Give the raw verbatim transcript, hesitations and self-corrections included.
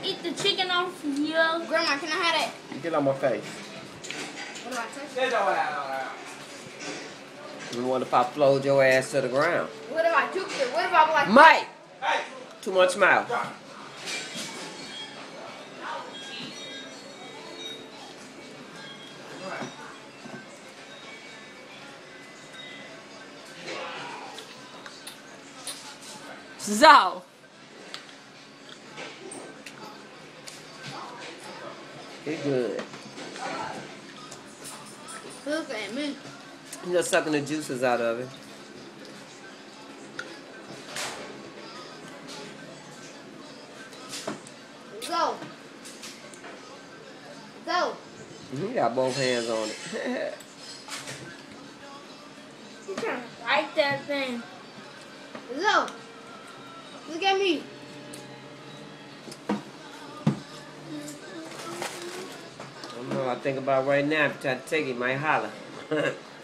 eat the chicken off here. Grandma, can I have that? You get on my face. What do I touch? You wonder if I flowed your ass to the ground. What if I took it? What if I was like... Mike! Hey. Too much mouth. So. It's good. Look at me. You're just sucking the juices out of it. Go. Go. You got both hands on it. You trying to fight that thing. Go. Look at me. I don't know. I think about right now. If I try to take it, might holler.